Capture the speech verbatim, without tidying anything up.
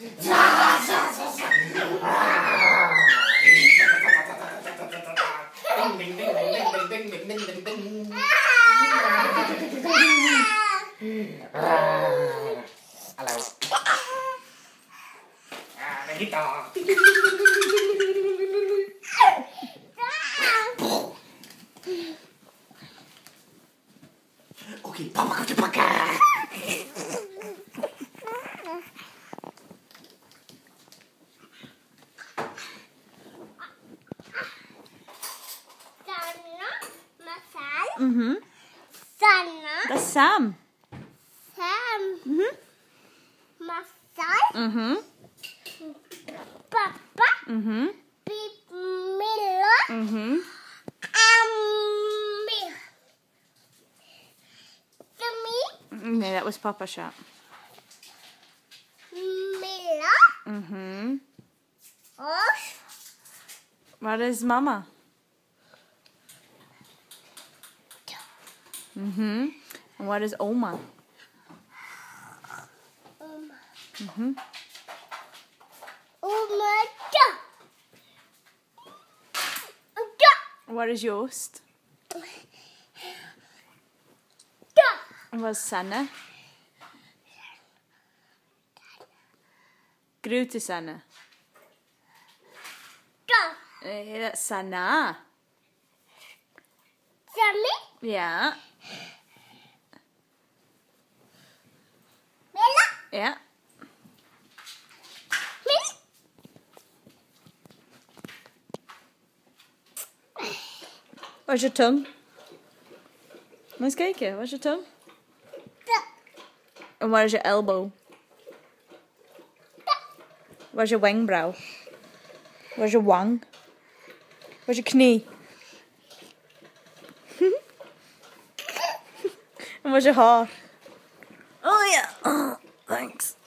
Ding ding ding ding ding ding ding ding ding.อะไรวะอ่าไปที่ต่อโอเคปะปะปะปะ Mhm. Sanna. That's Sam. Sam. Mhm. Masal. Mhm. Papa. Mhm. Big Miller. Mhm. Um. Timmy. No, that was Papa Shark. Miller. Mhm. Osh. What is Mama? Mhm. And what is Oma? Um. Mhm. Oma. Da. Da. What is Joost? Da. And what is Sanne? Grote Sanne. Da. Eh, that's Sanna. Sammy. Yeah. Miller. Yeah. Miller. Where's your tongue? Let's kijken. Where's your tongue? Da. And where's your elbow? Da. Where's your wenkbrauw? Where's your wang? Where's your knee? And where's your heart? Oh yeah. Oh, thanks.